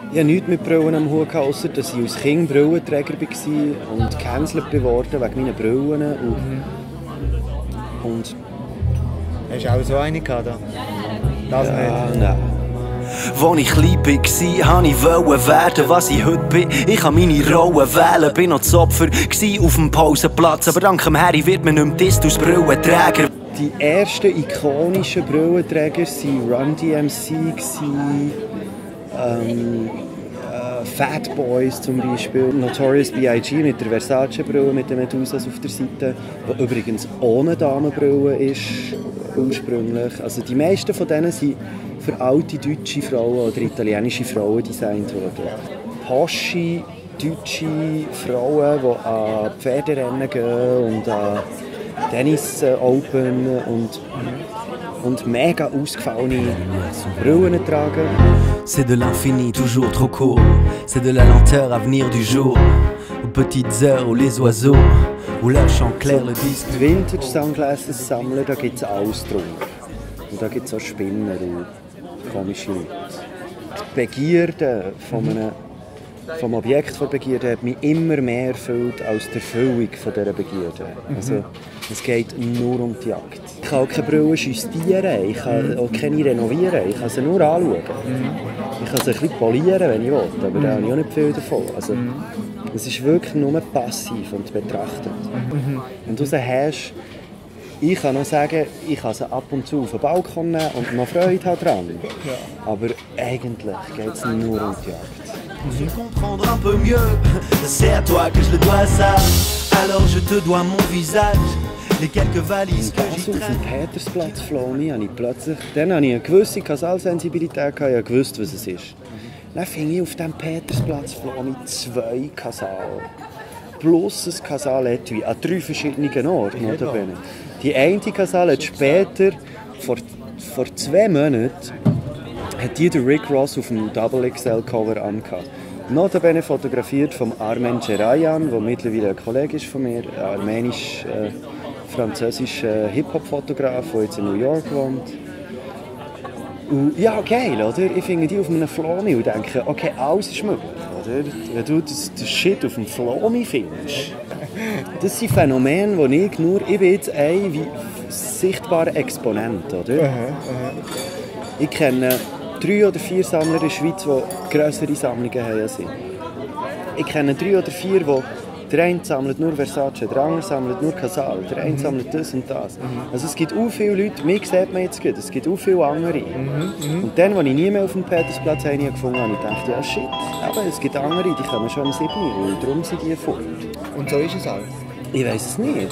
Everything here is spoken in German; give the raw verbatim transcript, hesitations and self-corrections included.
Ich hatte nichts mit Brillen am Hut, außer dass ich als Kind Brillenträger war und gecancelt geworden wegen meinen Brillen. Und, mhm. und hast du auch so eine gehabt? Das ja, nicht? Nein. Als ich klein war, wollte ich werden, was ich heute bin. Ich kann meine Rolle wählen, bin noch das Opfer auf dem Pausenplatz. Aber dank dem Harry wird man nicht mehr disst als Brillenträger. Die ersten ikonischen Brillenträger waren Run D M C, ähm, äh, Fat Boys zum Beispiel, Notorious B I G mit der Versace-Brille mit den Medusas auf der Seite, die übrigens ohne Damenbrille ist, ursprünglich. Also die meisten von denen sind für alte deutsche Frauen oder italienische Frauen designt worden. Posche deutsche Frauen, die an Pferderennen gehen und an Tennis Open und, und mega ausgefallene Brillen tragen. C'est de l'infini, toujours trop court. C'est de la lenteur à venir du jour. Aux petites heures où les oiseaux, où leur chant clair le disque. Die Vintage Sunglasses sammeln, da gibt es alles drunter. Und da gibt es auch Spinner und komische Leute. Die Begierde von einem, vom Objekt der Begierde hat mich immer mehr erfüllt als die Erfüllung von dieser Begierde. Also, es geht nur um die Jagd. Ich kann auch keine Brille justieren, ich kann auch keine renovieren, ich kann sie nur anschauen. Ich kann sie ein bisschen polieren, wenn ich will, aber da habe ich auch nicht viel davon. Also, es ist wirklich nur passiv und betrachtend. Und du hast, ich kann noch sagen, ich kann sie ab und zu auf den Balkon nehmen und noch Freude haben dran. Aber eigentlich geht es nur um die Jagd. Tu comprendras un peu mieux, c'est à toi que je le dois ça. Alors je te dois mon visage, les quelques valises que j'y traîne. Auf dem Petersplatz Flomi habe ich plötzlich, dann hatte ich eine gewisse Kasalsensibilität, ich habe gewusst, was es ist. Dann fing ich auf dem Petersplatz Flomi zwei Kasal. Plus ein Kasal-Etui an drei verschiedenen Orten. Die eine Kasal hat später, vor, vor zwei Monaten, hat die der Rick Ross auf dem Double X L-Cover angehabt. Notabene fotografiert von Armen Cerayan, der mittlerweile ein Kollege ist von mir, ein armenisch-französischer äh, Hip-Hop-Fotograf, der jetzt in New York wohnt. Und ja, geil, oder? Ich finde die auf einem Flomi und denke, okay, alles ist möglich, oder? Wenn du das, das Shit auf dem Flomi findest, das sind Phänomene, wo ich nur, ich bin jetzt ein wie sichtbarer Exponent, oder? Uh-huh, uh-huh. Ich kenne drei oder vier Sammler in der Schweiz, die grössere Sammlungen haben als ich. Ich kenne drei oder vier, die der eine sammelt nur Versace, der andere sammelt nur Casal, der eine sammelt das und das. Mhm. Also es gibt auch viele Leute, mich sieht man jetzt gut, es gibt auch viele andere. Mhm. Und dann, als ich nie mehr auf dem Petersplatz habe, gefunden habe, ich dachte, ja shit, aber es gibt andere, die kommen schon am siebten und darum sind die fort. Und so ist es auch? Ich weiss es nicht.